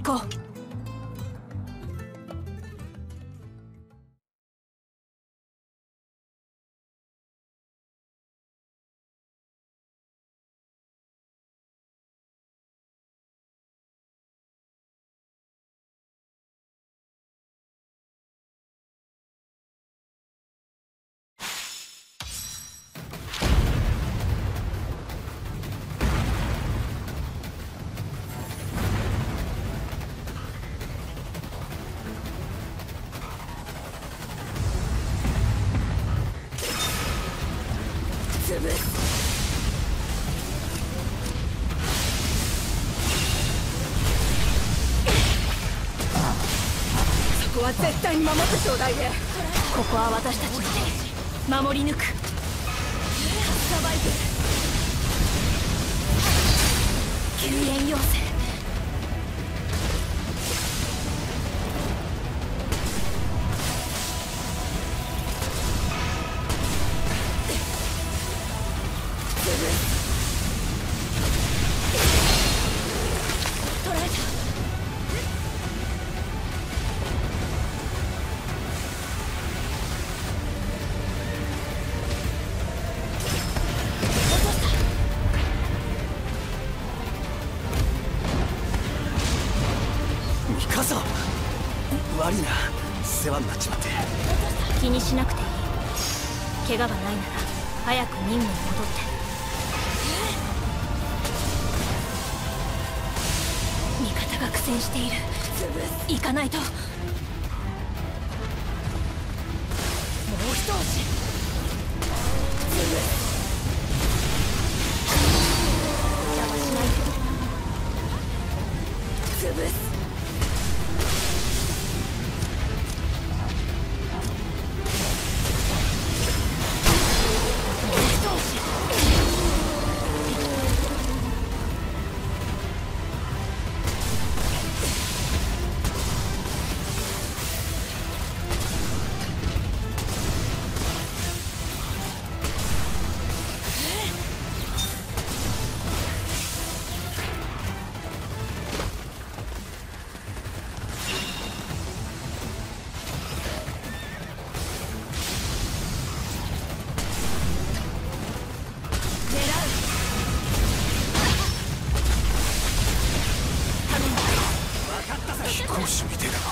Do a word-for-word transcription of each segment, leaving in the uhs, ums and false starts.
こう。ここは絶対に守ってちょうだいね。ここは私たちの手、守り抜く。さばいて救援要請。 悪いな、世話になっちまって。 気にしなくていい。怪我がないなら早く任務に戻って。味方が苦戦している。行かないと。もう一押し。邪魔しないで。潰す。 飛行士みてえだな。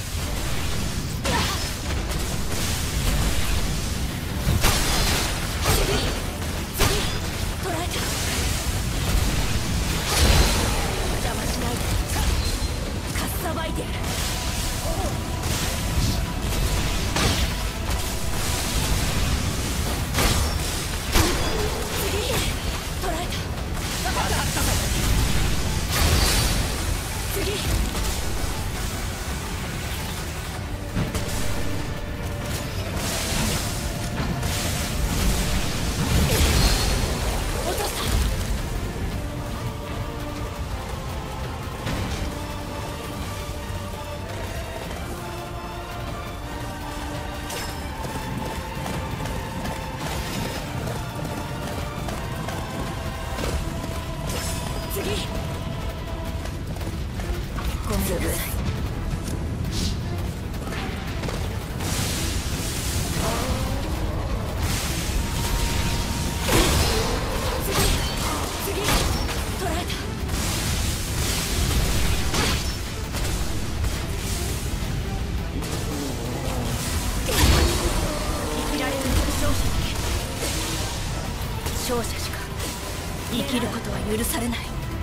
勝者しか生きることは許されない。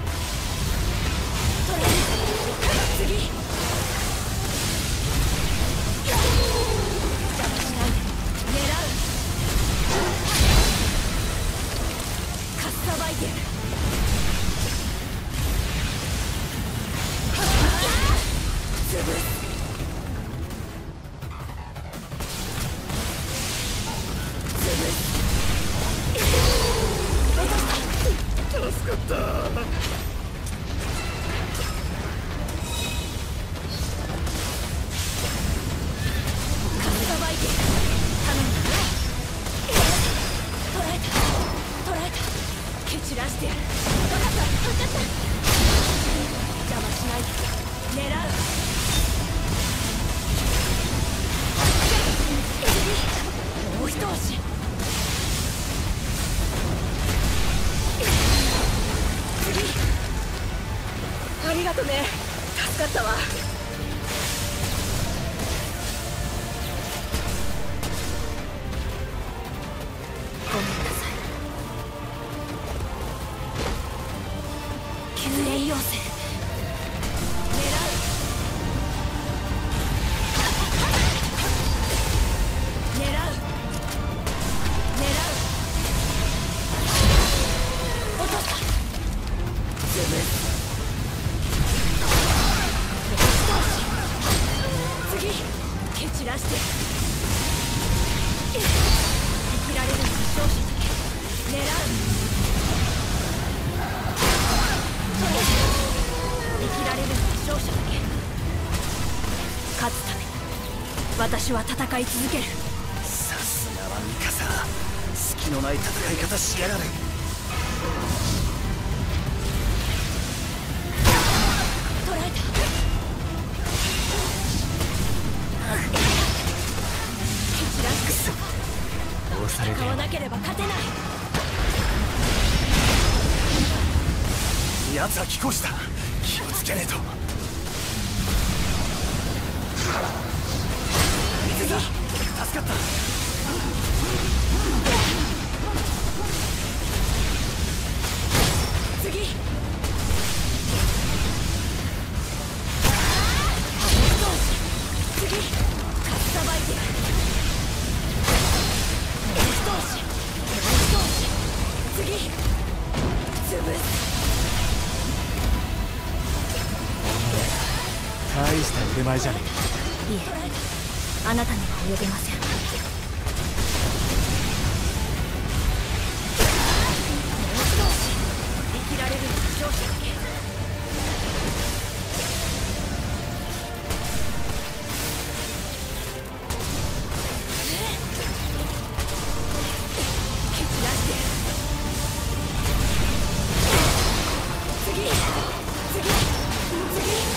次。邪魔しないで。狙う。かっさばいてやる。潰す。 助かった。 ったわ。ごめんなさい。救援要請。私は戦い続ける。 さすがはミカサ、隙のない戦い方しやがる。 捕らえた。蹴散らして押されて戦わなければ勝てない。 奴は寄港した。気をつけねえと。助かった。 次。次。かっさばいて。次。潰す。 大した腕前じゃねえ。いえ、あなたには及びません。生きられるのは勝者だけ。蹴散らして次次次。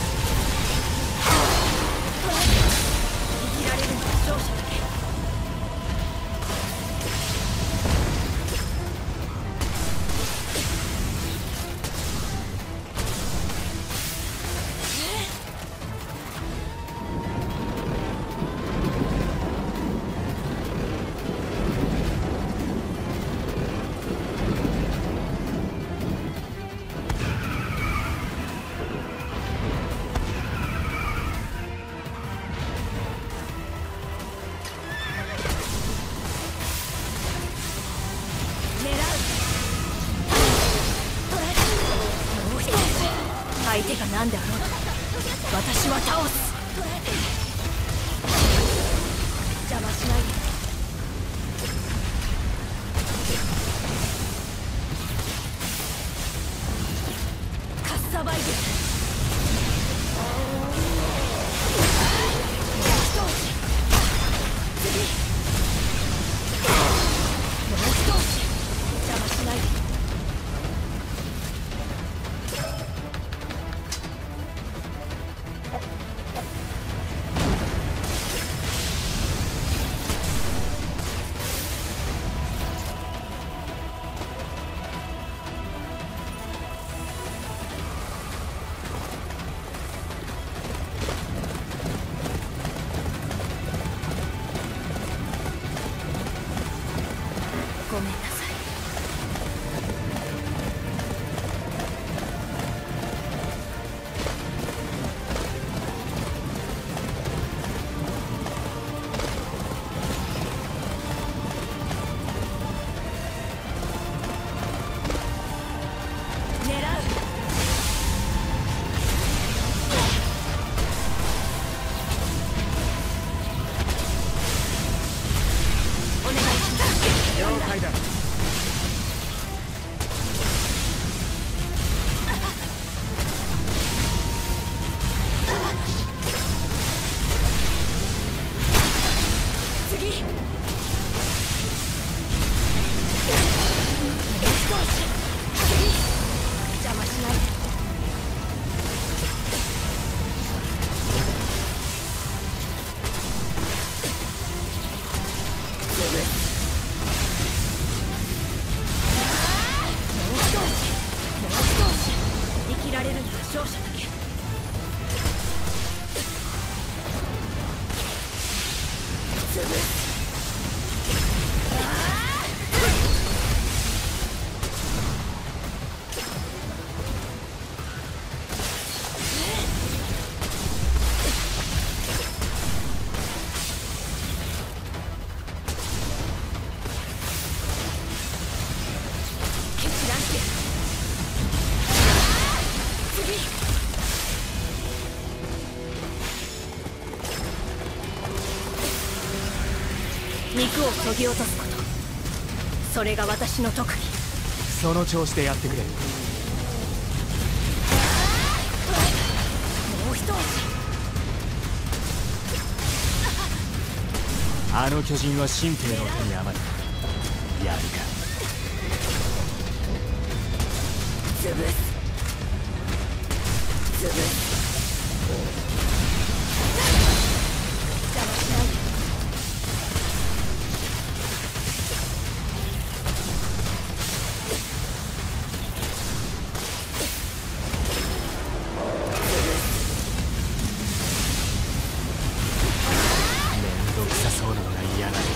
生きられるのは勝者だけ。相手が何であろうと私は倒す。邪魔しないで。かっさばいて。次。もう一押し。邪魔しないで。 肉を削ぎ落とすこと、それが私の特技。 その調子でやってくれ。 もう一押し。 あの巨人は神帝の手に余る。やるか。 潰す潰す。邪魔しないで。 めんどくさそうなのが嫌だね。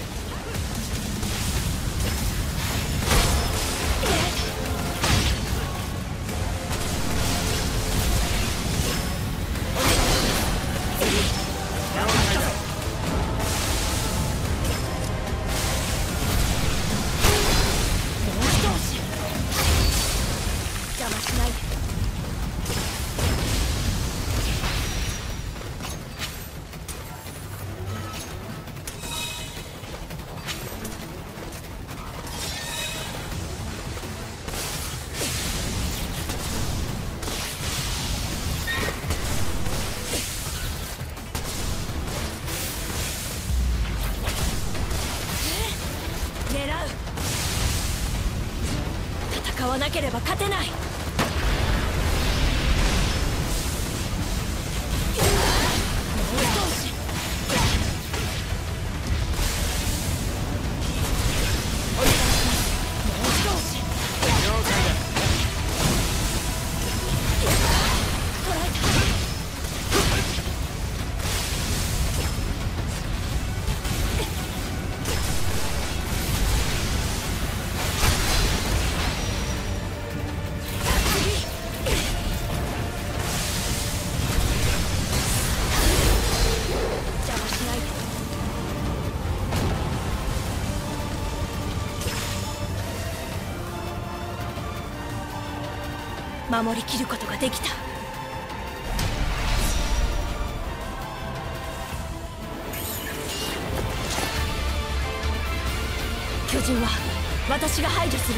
戦わなければ勝てない。守りきることができた。巨人は私が排除する。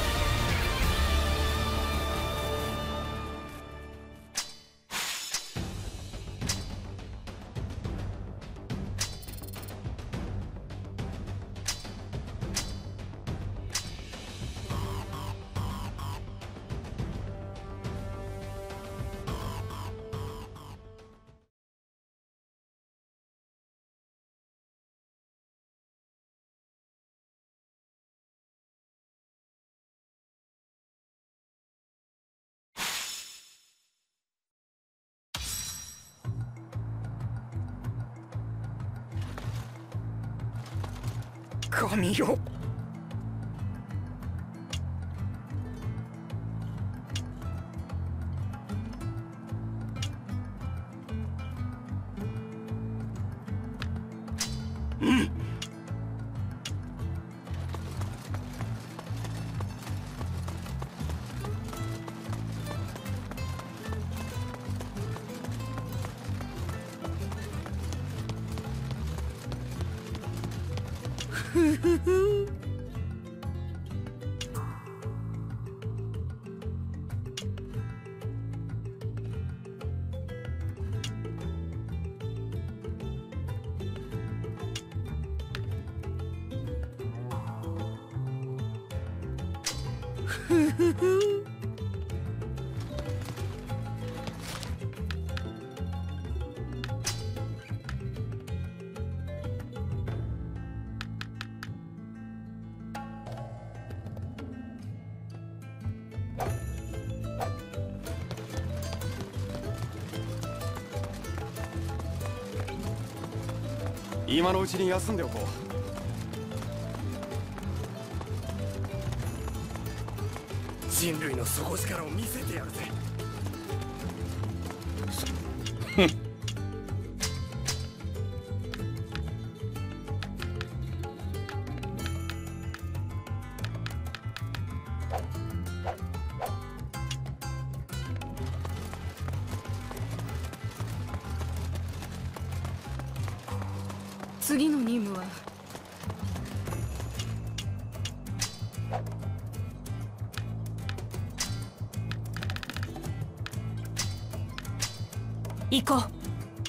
神よ。うんふふふ。ふふふ。今のうちに休んでおこう。人類の底力を見せてやるぜ。 次の任務は行こう。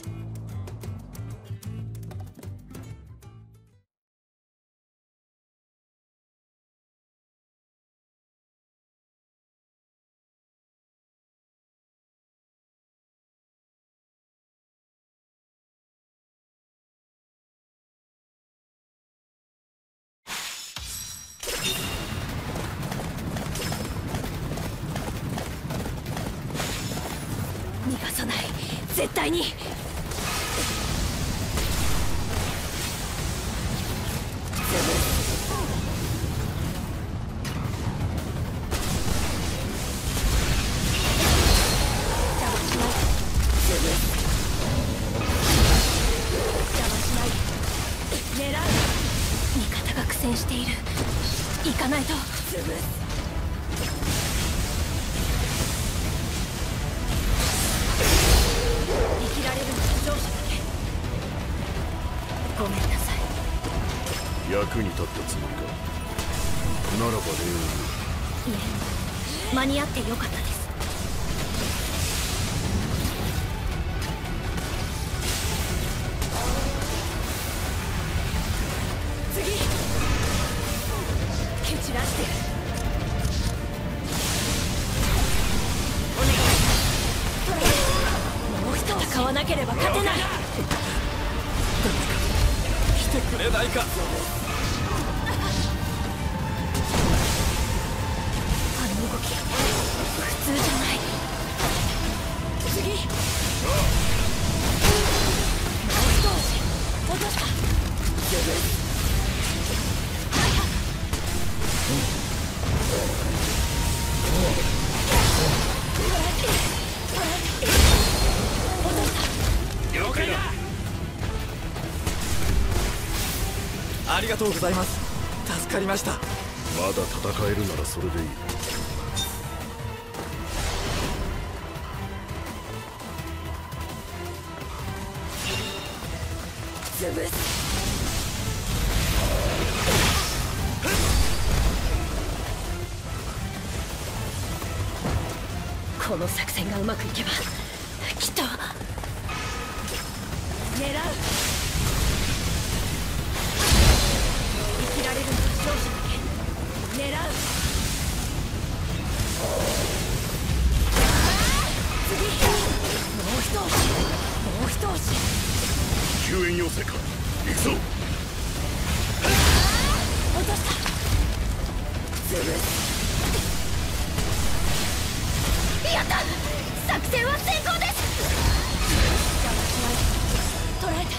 逃がさない、絶対に。している。行かないと。生きられるのは勝者だけ。ごめんなさい。 役に立ったつもりか。ならば礼を。 いえ、間に合ってよかったです。散らしてお願い。もう一つ戦わなければ勝てない。 来てくれないか。 あの動き普通じゃない。次。もう一押し落とした。 了解だ。ありがとうございます。助かりました。 まだ戦えるならそれでいい。 潰す。この作戦がうまくいけばきっと。狙う。生きられるのは勝者だけ。狙う。次。もう一押し。もう一押し。 救援要請か。行くぞ。 落とした。潰す。やった。作戦は成功です。邪魔しない。捕らえた。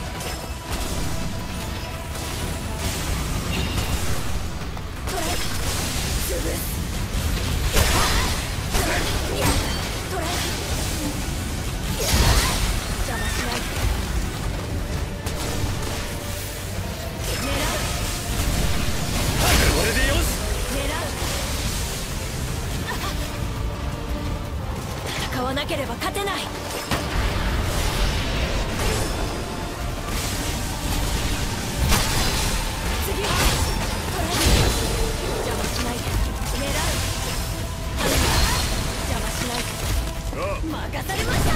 捕らえた。潰す。捕らえた。邪魔しない。狙う。 これでよし。 狙う。戦わなければ勝てない。次。邪魔しないで。狙う。邪魔しないで。任されました。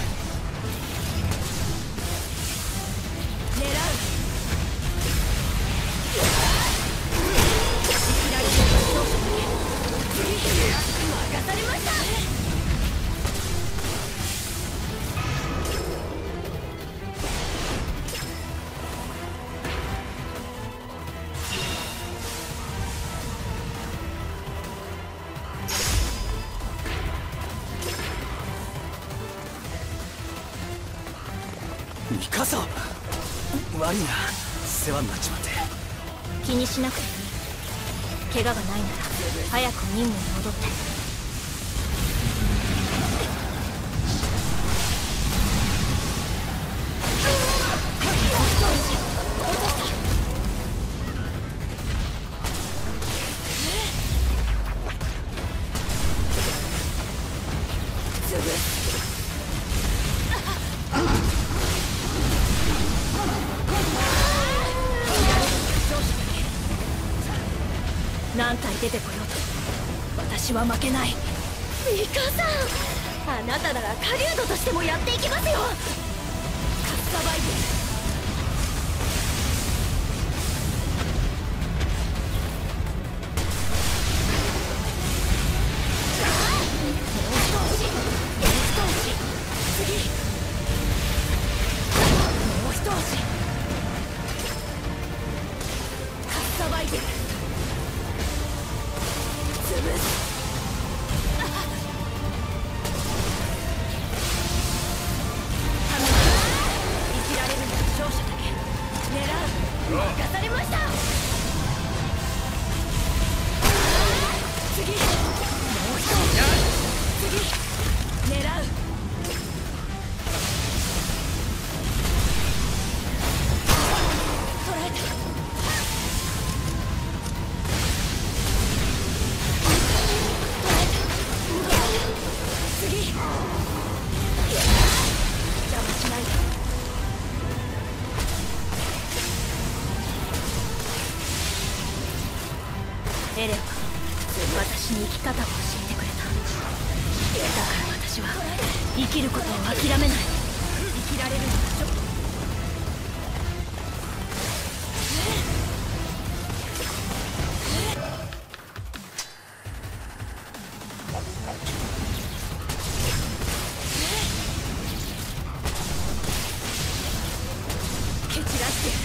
狙う。生きられるのは勝者だけ。次。任されました。 ミカサ、悪いな、世話になっちまって。 気にしなくていい。怪我がないなら早く任務に戻って。何体出てこようと私は負けない。ミカさん、 あなたなら狩人としてもやっていきますよ。かっさばいてエレンは私に生き方を教えてくれた。だから私は生きることを諦めない。生きられるのでしょ。蹴散らして。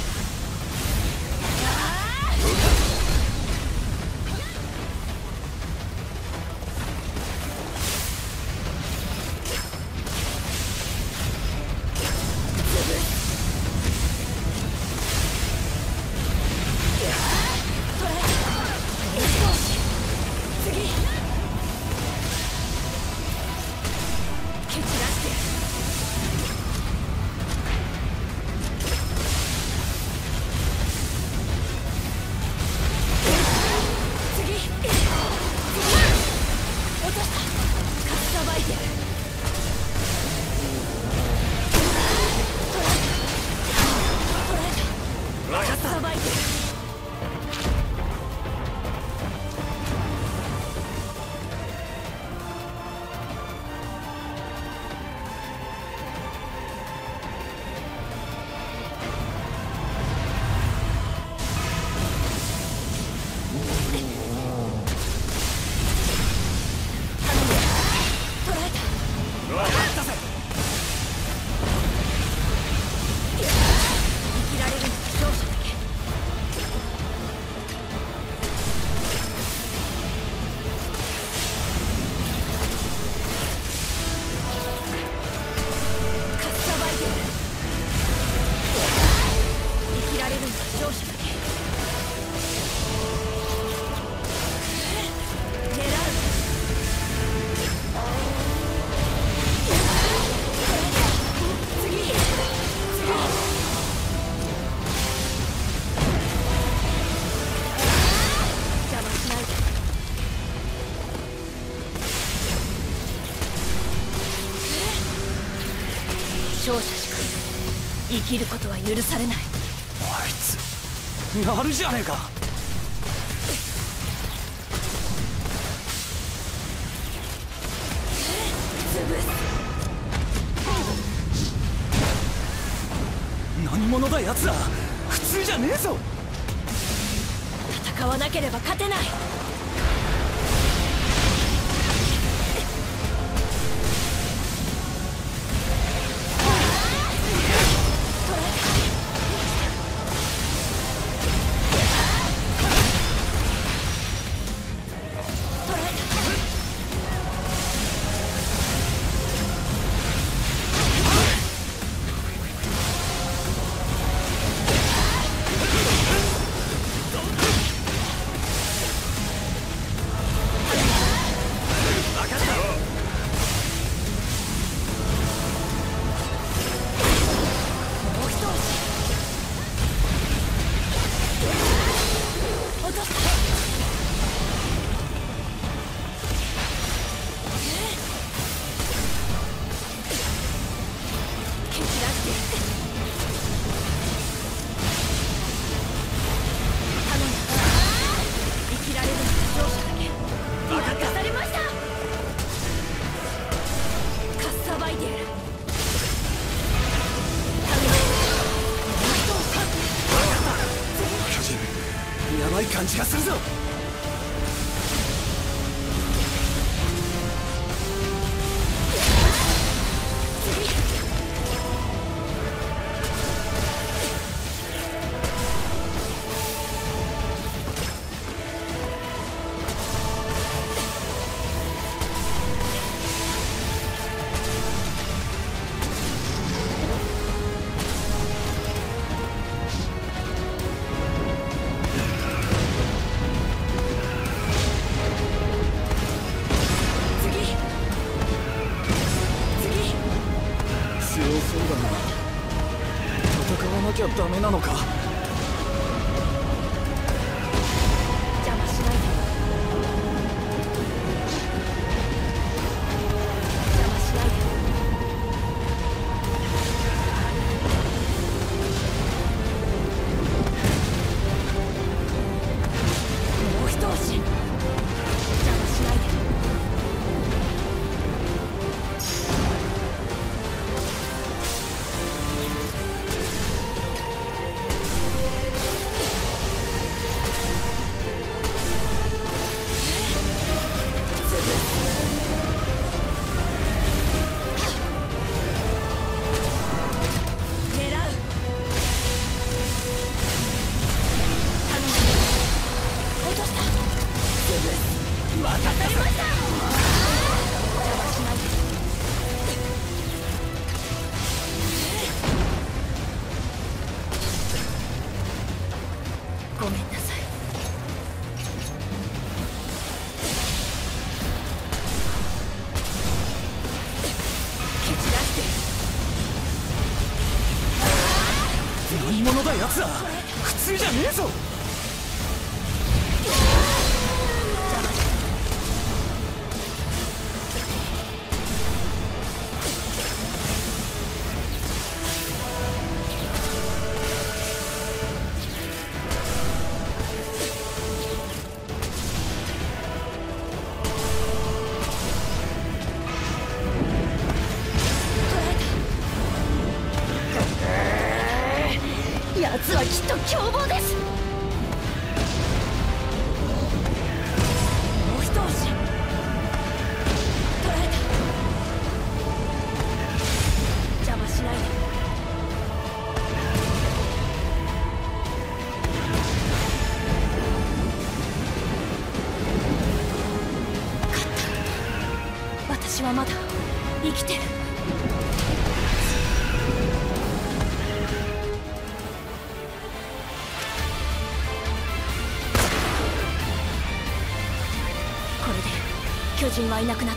勝者しか生きることは許されない。 あいつなるじゃねえか。何者だ奴ら。普通じゃねえぞ。 戦わなければ勝てない。 感じがするぞ。 ダメなのか。 邪魔しないで。邪魔しないで。もう一押し。邪魔しないで。ごめんなさい。蹴散らして。 何者だ奴ら。普通じゃねえぞ。 奴はきっと凶暴です。もう一押し。捕らえた。邪魔しないで。勝った。私はまだ生きてる。これで巨人はいなくなった。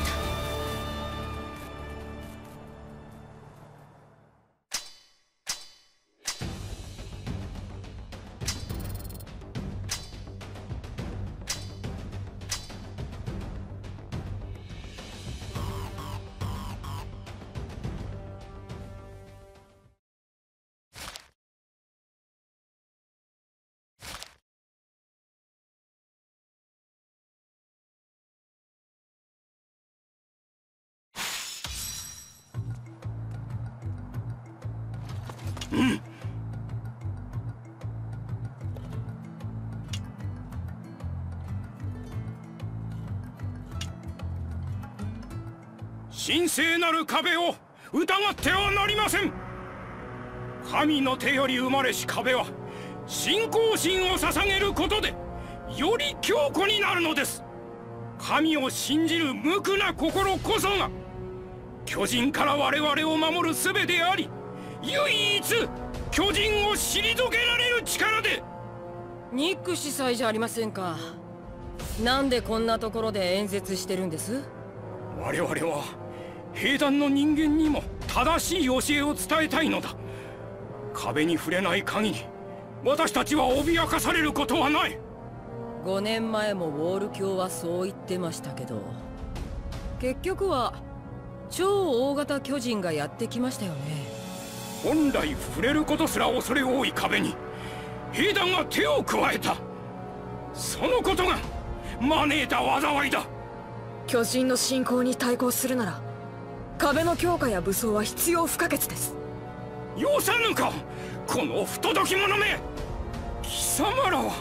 神聖なる壁を疑ってはなりません。神の手より生まれし壁は信仰心を捧げることでより強固になるのです。神を信じる無垢な心こそが巨人から我々を守る術であり、唯一巨人を退けられる力で。 ニック司祭じゃありませんか。なんでこんなところで演説してるんです？ 我々は兵団の人間にも正しい教えを伝えたいのだ。壁に触れない限り私たちは脅かされることはない。 ごねんまえもウォール教はそう言ってましたけど、結局は超大型巨人がやってきましたよね。 本来触れることすら恐れ多い壁に兵団が手を加えた。そのことが招いた災いだ。 巨人の侵攻に対抗するなら壁の強化や武装は必要不可欠です。 よさぬかこの不届き者め。貴様らは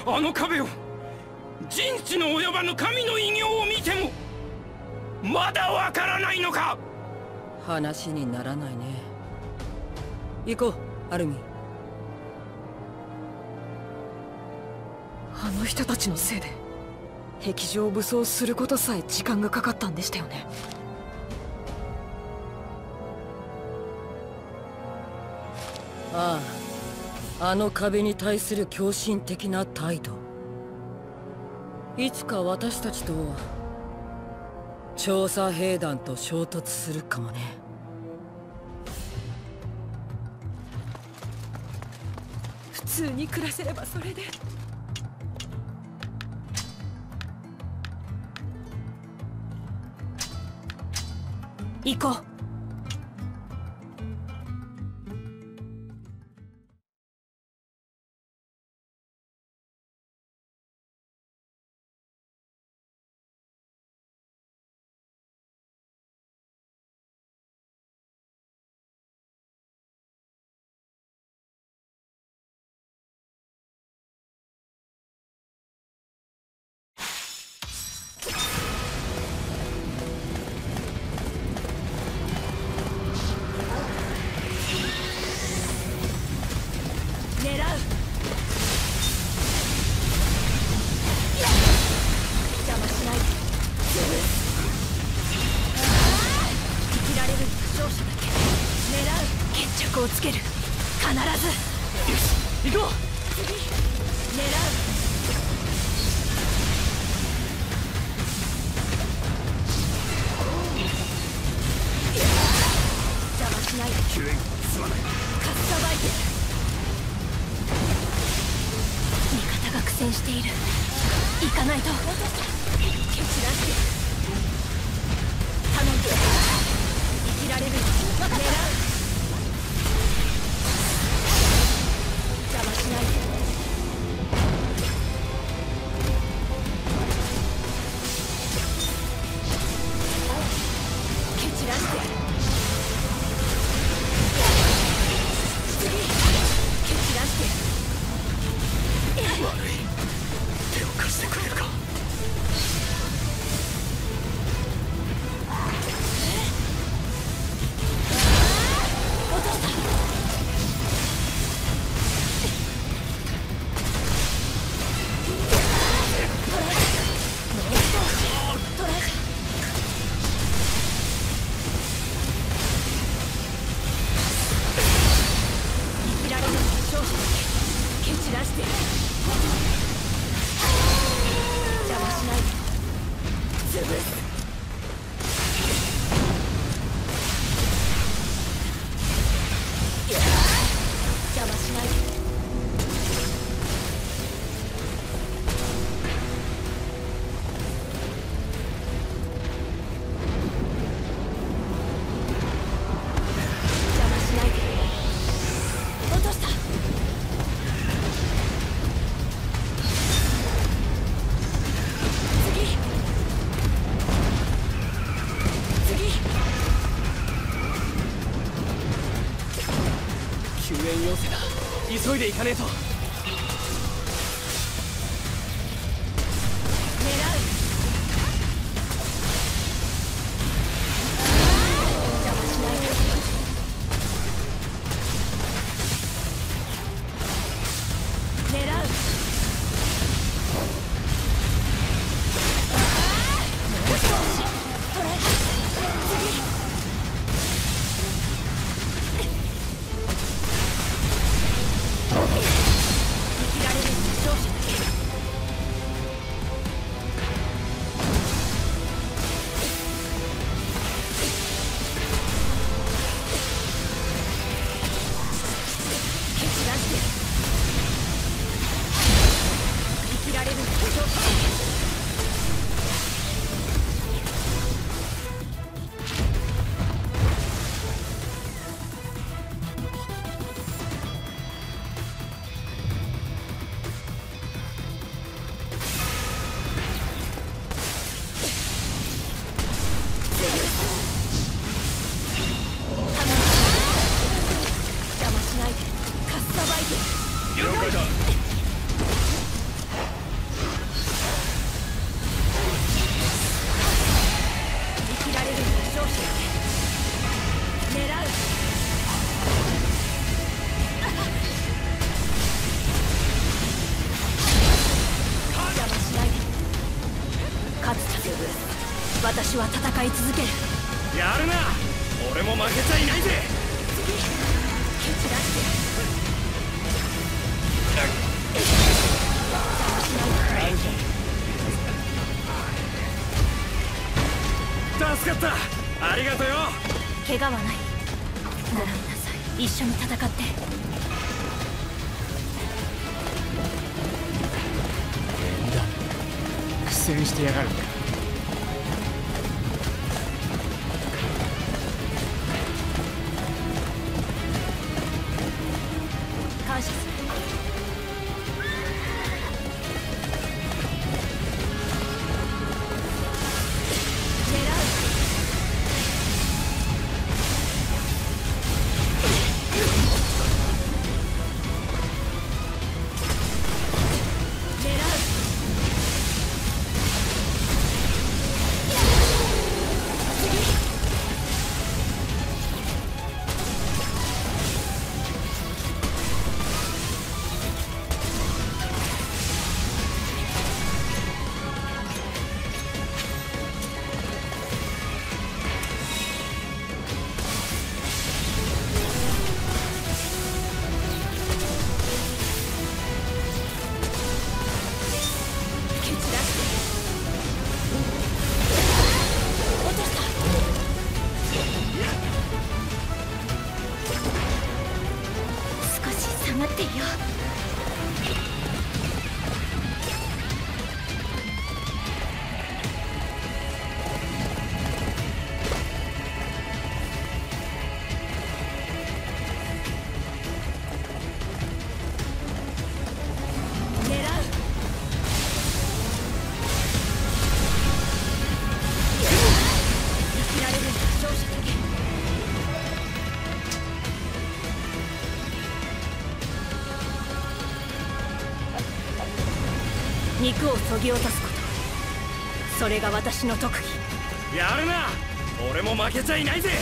あの壁を、人知の及ばぬ神の偉業を見てもまだわからないのか。 話にならないね。行こう、アルミン。 あの人たちのせいで壁上を武装することさえ時間がかかったんでしたよね。 ああ、あの壁に対する狂信的な態度、いつか私たちと調査兵団と衝突するかもね。 普通に暮らせればそれで。 行こう。をつける。必ず。よし、行こう。次、狙う。邪魔しない。救援すまない。かっさばいて。味方が苦戦している。行かないと。蹴散らして頼む。生きられる。狙う。邪魔しない。蹴散らして次。蹴散らして悪い。手を貸してくれるか。落とした。急いで行かねえと。狙う。邪魔しない。狙う。よし、トライ。次。 い続ける。 やるな。俺も負けちゃいないぜ。 蹴散らして助かった。ありがとよ。 怪我はない。並びなさい。一緒に戦って。 苦戦してやがるんだ。 感謝する。肉を削ぎ落とすこと、それが私の特技。 やるな。俺も負けちゃいないぜ。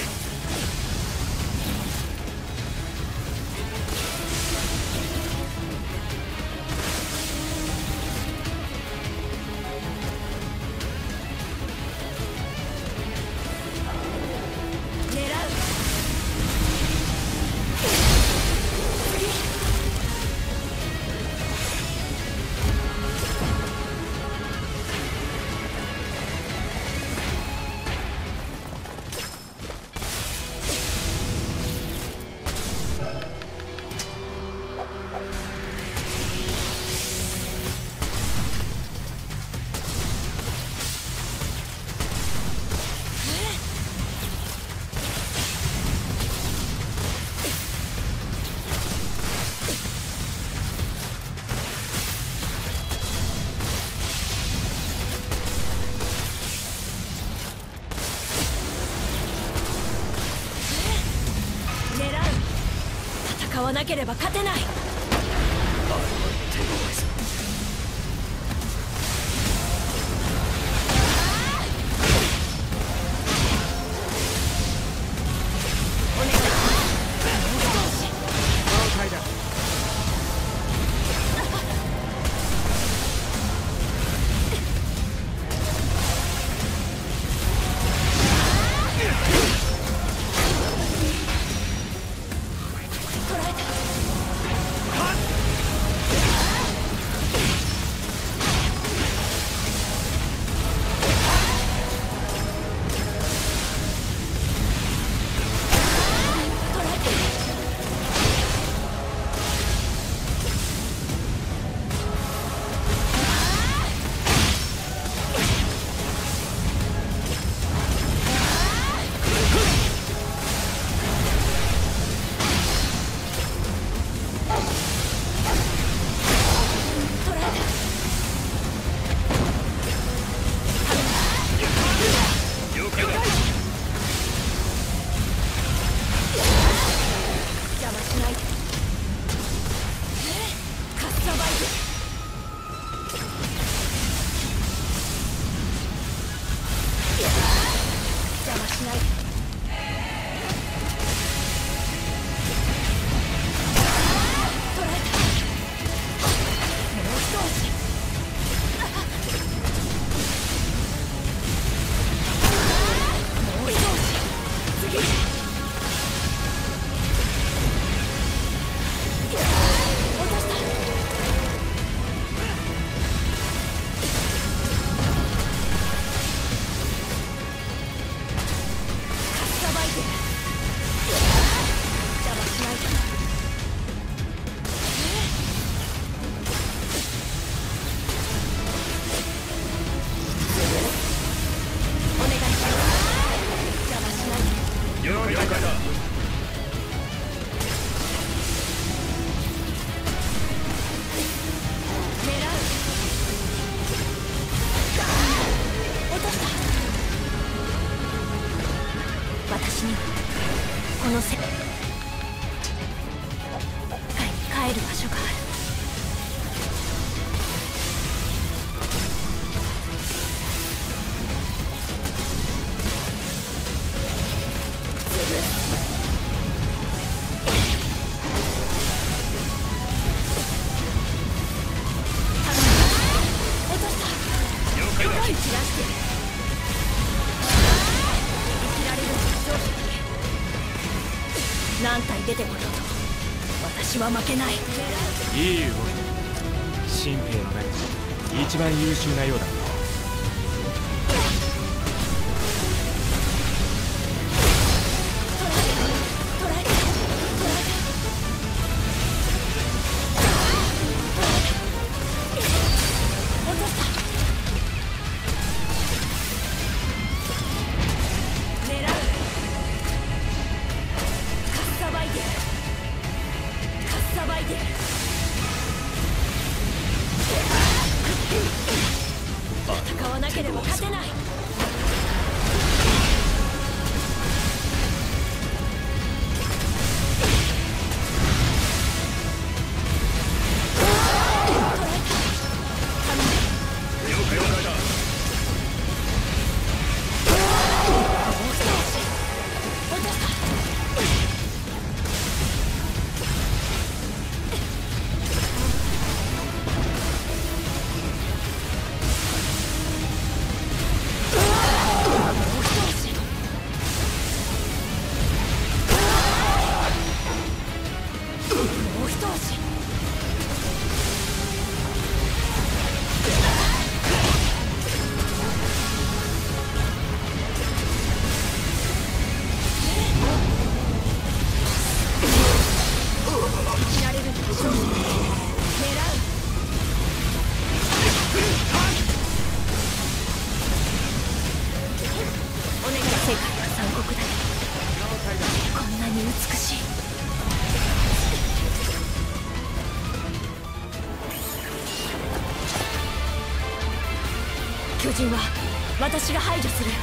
戦わなければ勝てない。 何体出てこようと私は負けない。 いい動き。新兵の中で一番優秀なようだ。 戦わなければ勝てない。巨人は私が排除する。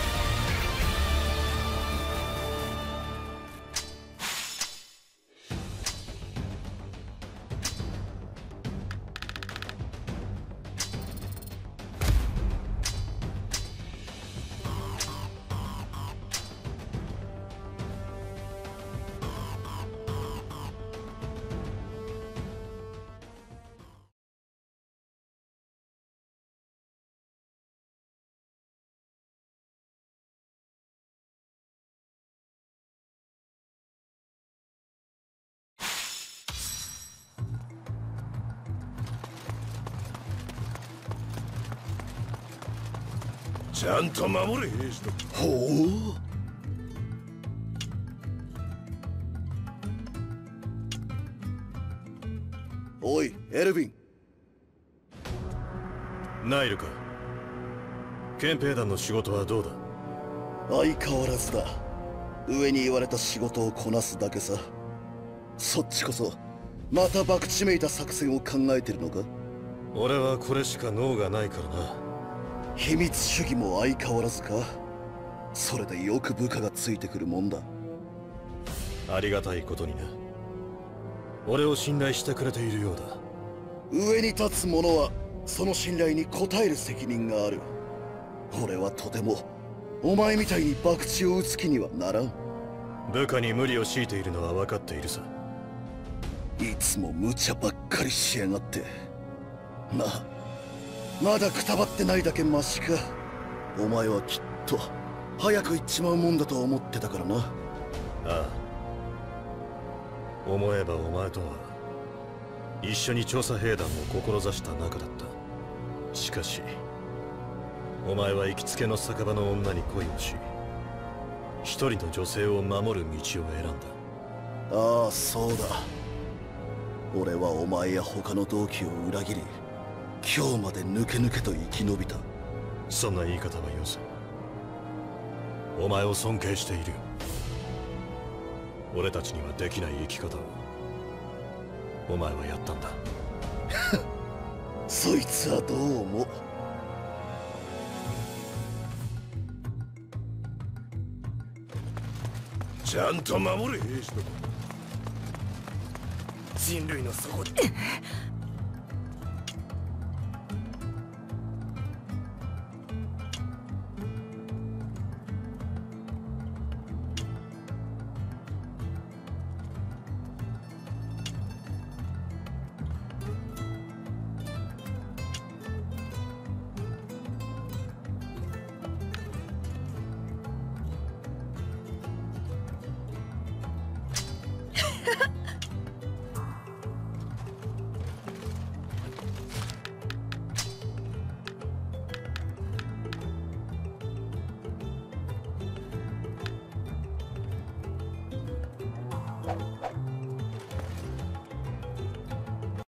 ちゃんと守れ兵士と。 ほう。おいエルヴィン。 ナイルか。憲兵団の仕事はどうだ。 相変わらずだ。上に言われた仕事をこなすだけさ。そっちこそまた博打めいた作戦を考えてるのか。 俺はこれしか脳がないからな。 秘密主義も相変わらずか。それでよく部下がついてくるもんだ。 ありがたいことにな。俺を信頼してくれているようだ。 上に立つ者はその信頼に応える責任がある。俺はとてもお前みたいに博打を打つ気にはならん。 部下に無理を強いているのは分かっているさ。 いつも無茶ばっかりしやがって。まあまだくたばってないだけマシか。お前はきっと早く行っちまうもんだと思ってたからな。ああ。思えばお前とは一緒に調査兵団を志した仲だった。しかしお前は行きつけの酒場の女に恋をし、一人の女性を守る道を選んだ。 ああそうだ。俺はお前や他の同期を裏切り、今日まで抜け抜けと生き延びた。 そんな言い方はよせ。お前を尊敬している。俺たちにはできない生き方をお前はやったんだ。 そいつはどう思う。 ちゃんと守れ兵士ども。人類の底で